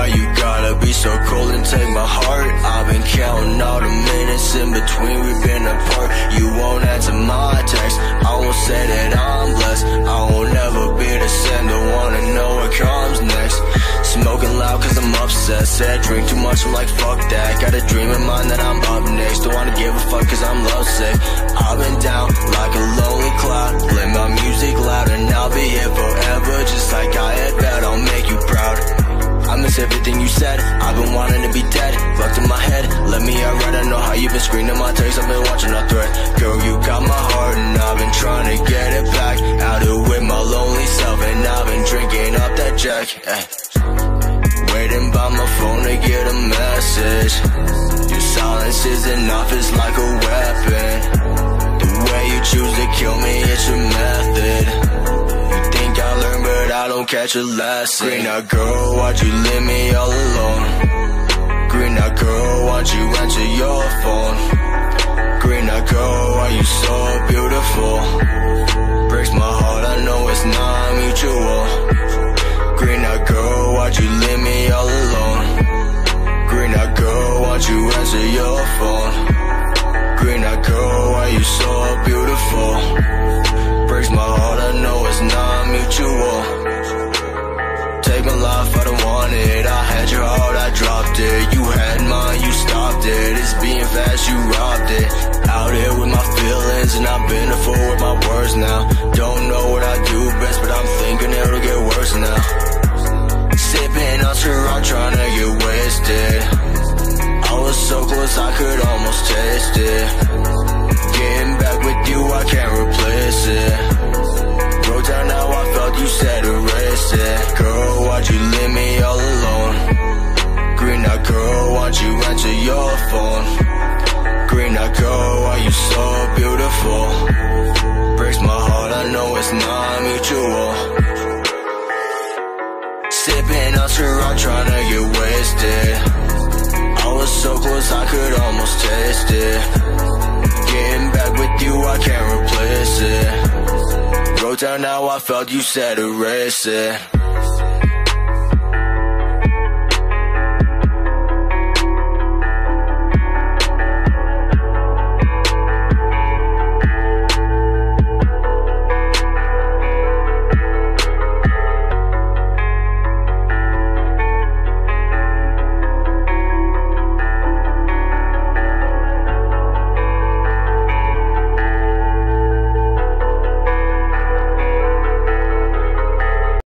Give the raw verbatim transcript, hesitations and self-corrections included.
why you gotta be so cold and take my heart? I've been counting all the minutes in between we've been apart. You won't answer my text, I won't say that I'm blessed. I won't ever be the same, don't wanna know what comes next. Smoking loud cause I'm upset, said drink too much, I'm like fuck that. Got a dream in mind that I'm up next, don't wanna give a fuck cause I'm lovesick. I've been down like a lonely cloud, play my music loud and I'll be here forever. Just like I had bet, I'll make you proud. I miss everything you said, I've been wanting to be dead. Fucked in my head, let me out right, I know how you've been screening my texts. I've been watching our thread, girl you got my heart and I've been trying to get it back. Out here with my lonely self and I've been drinking up that Jack, ay. Waiting by my phone to get a message. Your silence is enough, it's like a weapon. The way you choose to kill me, it's your method. You think I learned but I don't catch a lesson. Greeneyed girl, why'd you leave me all alone? Greeneyed girl, why'd you answer your phone? Greeneyed girl, why you so beautiful? Breaks my heart, I know it's not mutual. Greeneyed girl, why'd you leave me all alone? Greeneyed girl, why'd you answer your phone? Greeneyed girl, why you so beautiful? Breaks my heart, I know it's not mutual. Take my life, I don't want it. I had your heart, I dropped it. You had mine, you stopped it. It's being fast, you robbed it. Out here with my feelings and I've been a fool with my words now. Don't know what I do best, but I'm thinking it'll get worse now. Sipping on Ciroc, trying to get wasted. I was so close, I could almost taste it. Getting back with you, I can't replace it. Wrote down how I felt, you said erase it. Girl, why'd you leave me all alone? Greeneyed girl, why'd you answer your phone? Greeneyed girl, why you so beautiful? Breaks my heart, I know it's not mutual. Sipping on Ciroc, trying to get wasted. I was so close, I could almost taste it. Getting back with you, I can't replace it. Wrote down how I felt, you said erase it.